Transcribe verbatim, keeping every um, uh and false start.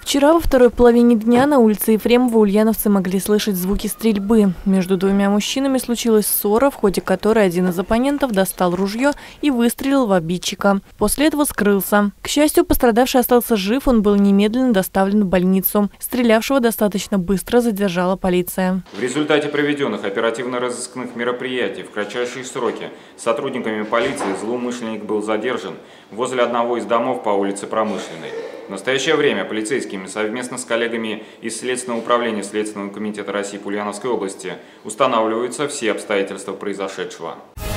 Вчера во второй половине дня на улице Ефремова ульяновцы могли слышать звуки стрельбы. Между двумя мужчинами случилась ссора, в ходе которой один из оппонентов достал ружье и выстрелил в обидчика. После этого скрылся. К счастью, пострадавший остался жив, он был немедленно доставлен в больницу. Стрелявшего достаточно быстро задержала полиция. В результате проведенных оперативно-розыскных мероприятий в кратчайшие сроки сотрудниками полиции злоумышленник был задержан возле одного из домов по улице Промышленной. В настоящее время полицейскими совместно с коллегами из Следственного управления Следственного комитета России по Ульяновской области устанавливаются все обстоятельства произошедшего.